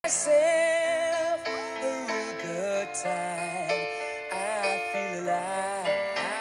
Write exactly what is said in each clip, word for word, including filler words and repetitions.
myself a real good time. I feel alive,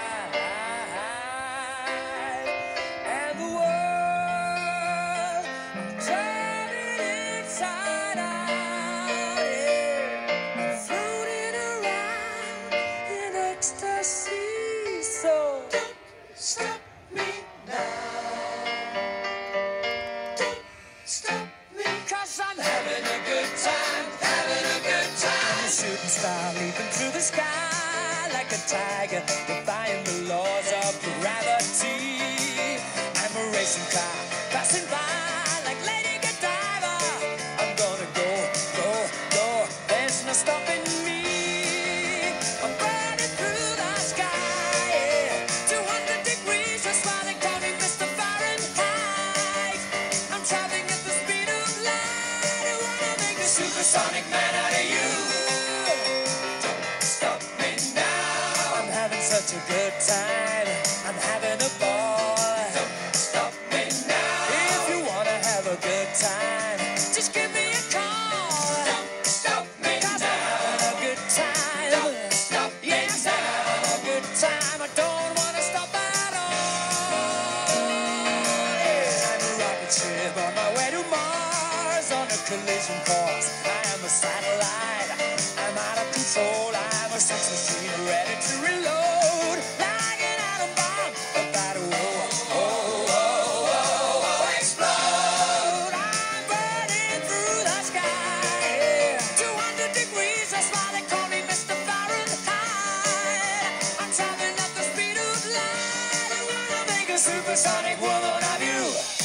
and the world I'm turning inside out. Yeah. I'm floating around in ecstasy. So don't stop me now. Don't stop me, 'cause I'm having a good time, having a good time. I'm a shooting star leaping through the sky like a tiger, defying the laws of gravity. I'm a racing car passing by like Lady Godiva. I'm gonna go, go, go. There's no stopping me. I'm burning through the sky, yeah. two hundred degrees, that's why they call me Mister Fahrenheit. I'm traveling at the speed of light. I wanna make a supersonic man out of you. Don't stop me now. I'm having such a good time. I'm having a ball. Don't stop me now. If you wanna have a good time, just give me a call. Don't stop me 'cause now. I'm having a good time. Don't stop me yes, now. I'm having a good time. I don't wanna stop at all. Yeah. I'm a rocket ship on my way to Mars on a collision course. I am a satellite. I'm out of control. I'm a sex machine ready to reload. Like an atom bomb about to oh, oh, oh, oh, oh, explode. I'm burning through the sky. Yeah. two hundred degrees, that's why they call me Mister Fahrenheit. I'm traveling at the speed of light. I wanna make a supersonic woman of you.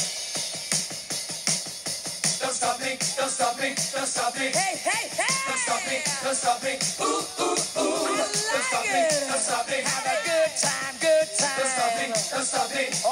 Don't stop me, don't stop me, don't stop me. Hey, hey, hey! Don't stop me, don't stop me. Ooh, ooh, ooh. I like don't stop it. me, don't stop me. Have a good time, good time. Don't stop me, don't stop me. Oh,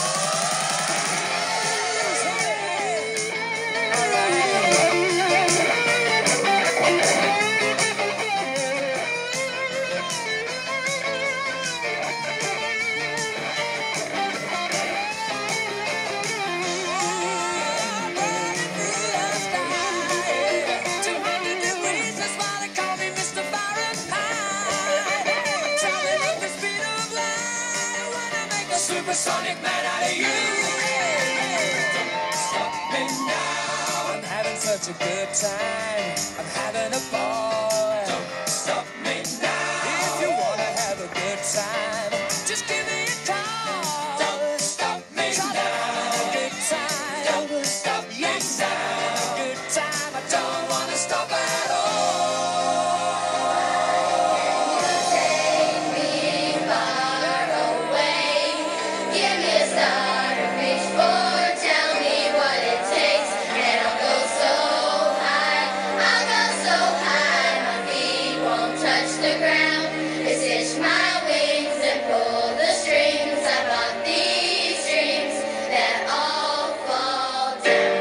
supersonic man out of you. Don't stop me now. I'm having such a good time. I'm having a ball. Don't stop me now. If you wanna have a good time, just give me a call. Don't stop me now. I'm having a good time. Don't stop me yes, now. I'm having a good time. I don't wanna stop at all. Take me far away. Give me a star to reach for. Tell me what it takes, and I'll go so high. I'll go so high, my feet won't touch the ground. Just itch my wings and pull the strings. I bought these dreams that all fall down.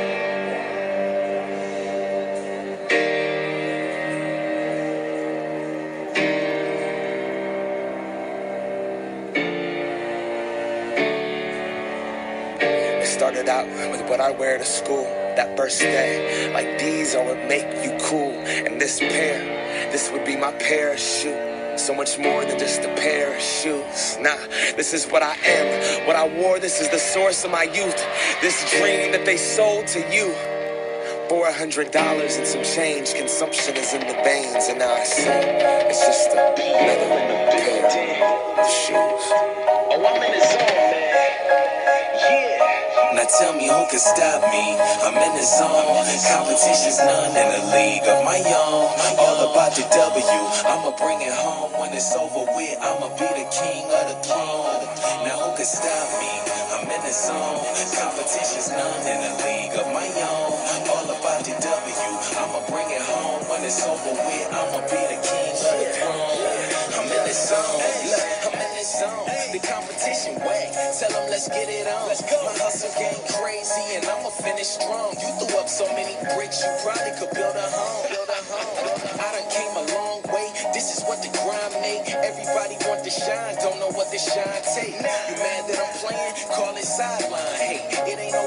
It started out with what I wear to school that first day. Like these are what make you cool. And this pair, this would be my parachute. So much more than just a pair of shoes. Nah, this is what I am. What I wore, this is the source of my youth. This dream that they sold to you. Four hundred dollars and some change. Consumption is in the veins. And now I say, it's just another pair of shoes. Oh, I'm in the zone, man. Yeah. Now tell me who can stop me. I'm in the zone. Competition's none in a league of my own. All about the W. I'ma bring it home when it's over with. I'ma be the king of the throne. Now who can stop me? I'm in the zone. Competition's none in a league of my own. All about the W. I'ma bring it home when it's over with. I'ma be the king of the throne. I'm in the zone. Look, I'm in the zone. The competition whack. Tell them let's get it on. Let's go. My hustle game crazy and I'ma finish strong. You threw up so many bricks, you probably could build a home. Build a home. I done came a long way. This is what the grind make. Everybody want to shine, don't know what the shine take. You mad that I'm playing? Call it sideline. Hey, it ain't over till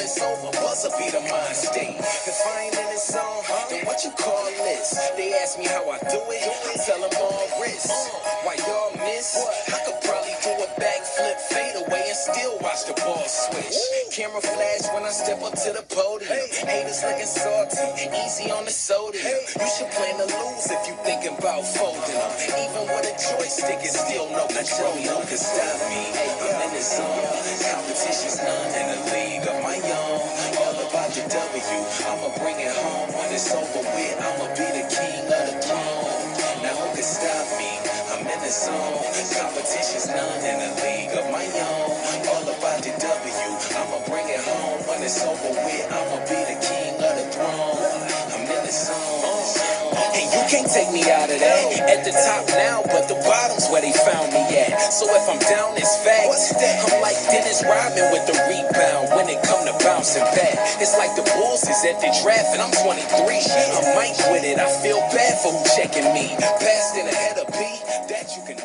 it's over, buzzer be the mind state. If I ain't in the zone, then what you call this? They ask me how I do it, I tell them all wrist. Why y'all miss? I could probably do a backflip, fade away, and still watch the ball switch. Camera flash when I step up to the podium. Haters looking salty, easy on the sodium. You should plan to lose if you thinking about folding them. Even with a joystick, it's still no control. No can stop me. I'm in the zone. Competition's none in the league of my own. All about the W. I'ma bring it home. When it's over with, I'ma be the king of the throne. Now who can stop me? I'm in the zone. Competition's none in the league of my own. All about the W. I'ma bring it home. When it's over with, I'ma be the king of the throne. I'm in the zone. And you can't take me out of that. At the top now, but the bottom's where they found me at. So if I'm down, it's facts. I'm like Dennis Rodman with the rebound when it come to bouncing back. It's like the Bulls is at the draft and I'm twenty-three. I'm Mike with it. I feel bad for who checking me. Passed in ahead of B, that you can